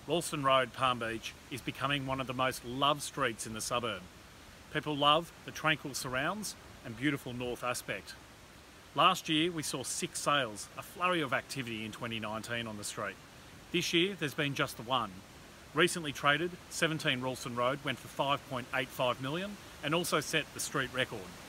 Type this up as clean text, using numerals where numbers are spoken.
Ralston Road, Palm Beach is becoming one of the most loved streets in the suburb. People love the tranquil surrounds and beautiful north aspect. Last year we saw 6 sales, a flurry of activity in 2019 on the street. This year there's been just the one. Recently traded, 17 Ralston Road went for $5.85 million and also set the street record.